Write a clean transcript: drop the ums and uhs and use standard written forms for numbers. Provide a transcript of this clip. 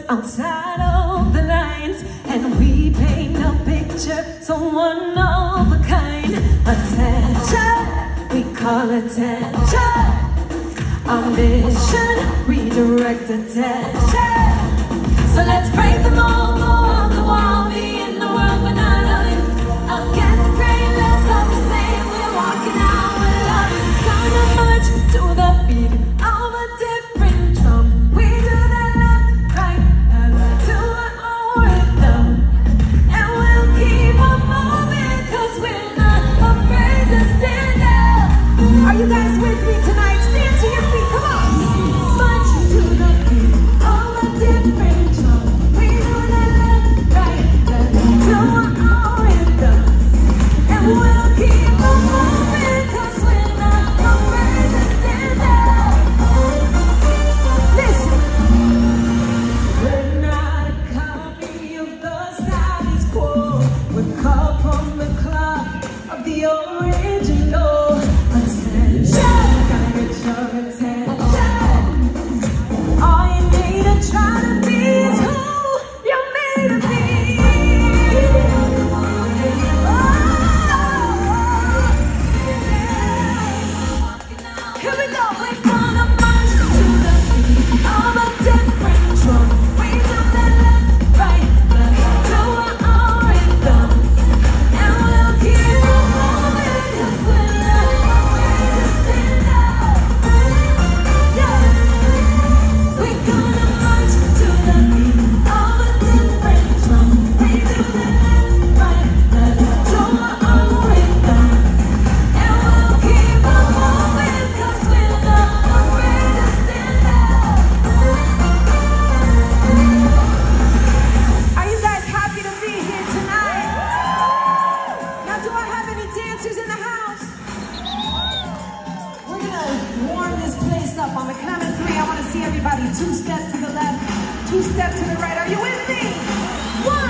outside of the lines, and we paint a picture so one of a kind. Attention, we call attention. Our mission, redirect attention. So let's break the mold, go off the wall, be in the world but not of it. Against the grain, let's all the same. We're walking out with love. Gonna march to the beat of a different drum. We do that left, right, left to our own rhythm. And we'll keep on moving, cause we're not afraid to stand up. Are you guys with me tonight? Stand to your feet, come on. March to the beat of a different drum. We do that left, right, left to our own rhythm. And we'll keep on moving, cause we're not afraid to stand up. Listen, we're not a copy of the status quo. We're called from the club of the original. Attention, gotta get your attention. All you need to try to be is who you're made to be. Here we go. We're gonna march to the beat of a different drum. We do that left, right, left to our own rhythm. And we'll keep on moving, cause we're not afraid to stand up. Yeah. We're gonna march to the beat of a different drum. We do that left, right, left to our own rhythm. And we'll keep on moving, cause we're not afraid to stand up. Are you guys happy to be here tonight? Now, do I have any dancers in the house? We're gonna warm this place up. On the count of 3, I want to see everybody 2 steps to the left, 2 steps to the right. Are you with me? 1,